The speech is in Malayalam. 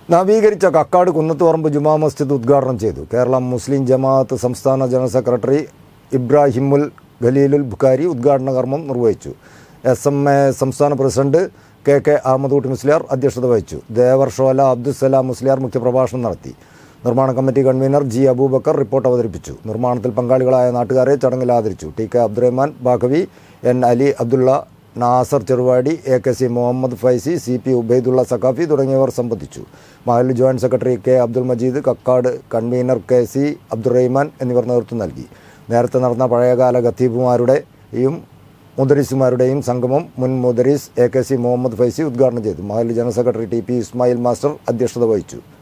നവീകരിച്ച കക്കാട് കുന്നത്തുപറമ്പ് ജുമാ മസ്ജിദ് ഉദ്ഘാടനം ചെയ്തു. കേരള മുസ്ലിം ജമാഅത്ത് സംസ്ഥാന ജനറൽ സെക്രട്ടറി ഇബ്രാഹിമുൽ ഖലീലുൽ ബുഖാരി ഉദ്ഘാടന കർമ്മം നിർവഹിച്ചു. SMA സംസ്ഥാന പ്രസിഡന്റ് KK അഹമ്മദ് മുസ്ലിയാർ അധ്യക്ഷത വഹിച്ചു. ദേവർഷോല അബ്ദുസ്സലാം മുസ്ലിയാർ മുഖ്യപ്രഭാഷണം നടത്തി. നിർമ്മാണ committee convener G. Abubakar report അവതരിപ്പിച്ചു. നിർമ്മാണത്തിൽ പങ്കാളികളായ നാട്ടുകാരെ ചടങ്ങിൽ ആദരിച്ചു. TK Abdurahman Baqavi, N. Ali Abdulla, Nasar Cheruvadi, AKC Muhammad Faizy, CP Ubaidullah Saqafi തുടങ്ങിയവർ സംബന്ധിച്ചു. മഹല്ല് joint secretary K. Abdul Majeed, Kakkad convener KC Abdurahman എന്നിവർ നേതൃത്വം നൽകി. നേരത്തെ നടന്ന പഴയകാല ഖത്തീബുമാരുടെയും മുദരിസുമാരുടെയും സംഗമം മുൻ മുദരിസ് AKC മുഹമ്മദ് ഫൈസി ഉദ്ഘാടനം ചെയ്തു. മഹല്ല് general secretary TP Ismail master അധ്യക്ഷത വഹിച്ചു.